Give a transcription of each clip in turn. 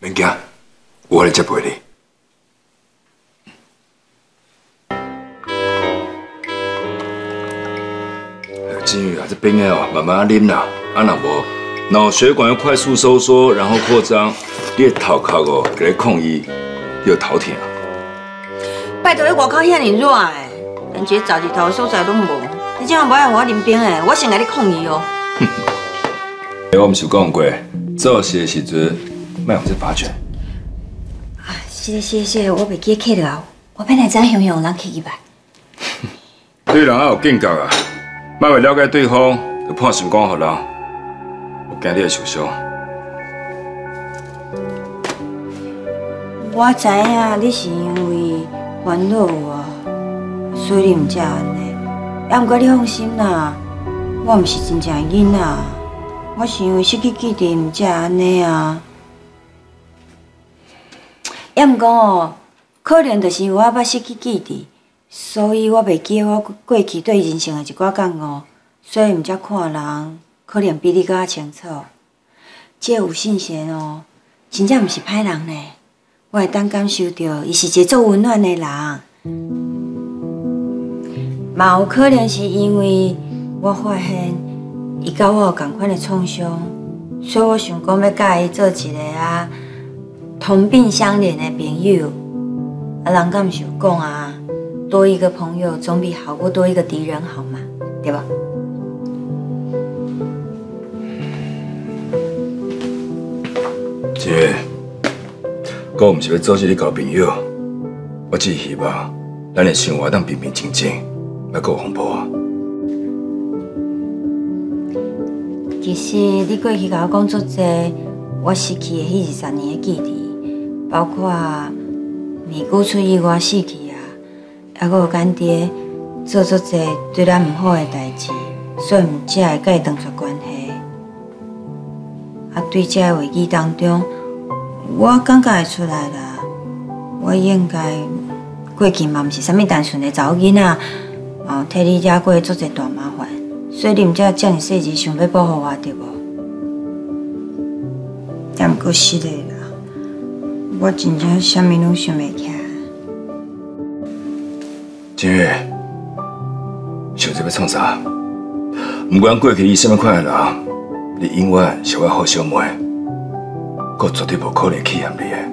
免惊，我来接陪你。金宇啊，这冰的哦，慢慢啉啦，啊若无脑血管要快速收缩，然后扩张，你的头壳哦，给你控制，又头疼。 拜托，你外口遐尼热的，连一个早日头的所在拢无，你这样无爱我啉冰的，我先甲你控制哦。 我毋是有讲过，做事的时阵，莫用这把拳。 啊，是，我袂记客了，我本来知影有人客去吧。 对人要有警觉啊，莫为了解对方就判心肝予人，我惊你会受伤。 我知影你是因为烦恼我，所以你毋才安尼。也毋过你放心啦，我毋是真正的囡仔，我是因为失去记忆毋才安尼啊。也毋过哦，可能就是因为我捌失去记忆，所以我袂记得我过去对人生的一寡感悟，所以毋才看人可能比你搁较清楚。这有信贤哦，真正毋是歹人呢。我会当感受到，伊是一个足温暖的人。嘛有可能是因为我发现伊甲我有同款的创伤，所以我想讲要甲伊做一个同病相怜的朋友。人敢毋是有讲啊，多一个朋友总比好过多一个敌人好嘛，对吧？ 姐。我毋是要做这你交朋友，我只是希望咱的生活当平平静静，莫搁有风波啊。 其实你过去甲我讲足侪，我失去的迄20年的记忆，包括咪久出意外死去啊，还佫有干爹做足侪对咱毋好的代志，所以毋才会甲伊断绝关系。啊，对这个危机当中。我感觉会出来啦，我应该过去嘛，毋是啥物单纯的查某囡仔，替你惹过足侪大麻烦，所以你毋才遮尔细致想要保护我，对无？但毋过是的啦，我真正啥物拢想袂起来。 金月，想这要创啥？不管过去你什么款的人，你永远是我好小妹。我绝对无可能欺骗你的。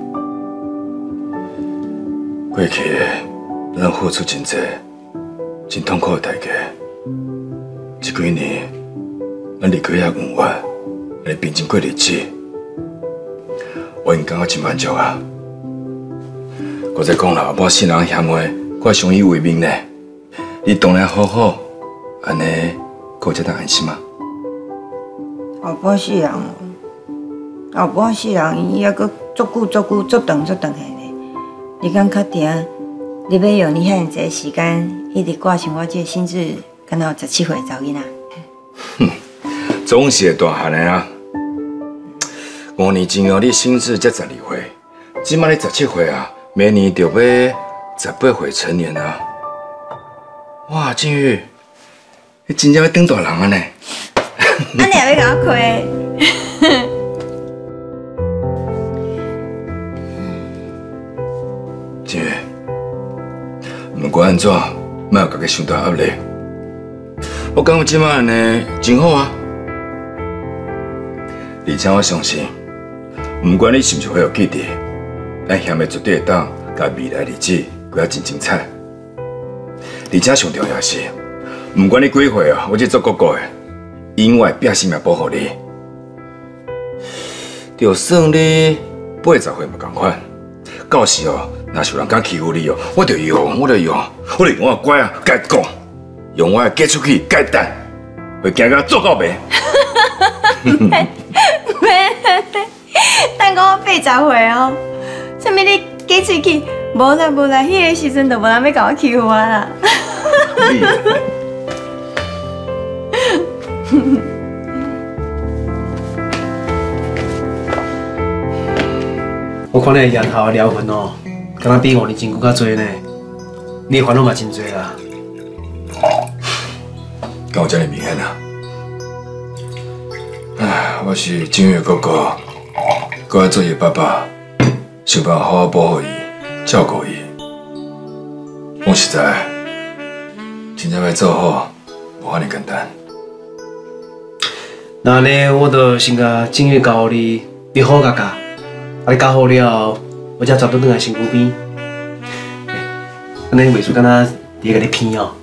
过去咱付出真多、真痛苦的代价，这几年咱离开遐远远，来平静过日子，我已经感觉真满足啊。我再讲啦，我信人嫌话，我相依为命呢。你当然好好，安尼，我才当安心啊。 后半世人。后半世人，伊还阁足长下呢。你敢确定？你要用你遐济时间，一直挂上我这个甚至敢若有17岁查某囡仔？ 哼，总是会大汉的啊。5年前哦，你心智才12岁，即摆你17岁啊，明年就要18岁成年啊。哇，静宇，你真正要当大人啊呢？ 安尼也要甲我亏？ 静宇，不管安怎，莫有家己伤大压力。我感觉即摆安尼真好啊，而且我相信，不管你是不是会有记忆，咱兄妹绝对会当甲未来日子过得真精彩。而且上重要的是，不管你几岁啊，我这做哥哥的，永远拼性命保护你。就算你80岁嘛同款，到时哦。若是有人敢欺负你哦，我就用我的乖啊，甲伊讲，用我的嫁出去，甲伊等，会行到做到袂？ 等我80岁哦，啥物你嫁出去？无啦，迄个时阵就无人要甲我欺负我啦。 我看你日头的疗痕哦。敢若比5年前更较多呢，你的烦恼嘛真多啦。 敢有这么明显啊？唉，我是静月哥哥，搁要做伊爸爸， 想办法好好保护伊、照顾伊。讲实在，真正要做好，无遐尼简单。 那呢，我就先甲正月交你，你好甲教，啊你教好了，我才绝对转来身躯边。安尼袂输敢若伫甲你骗哦。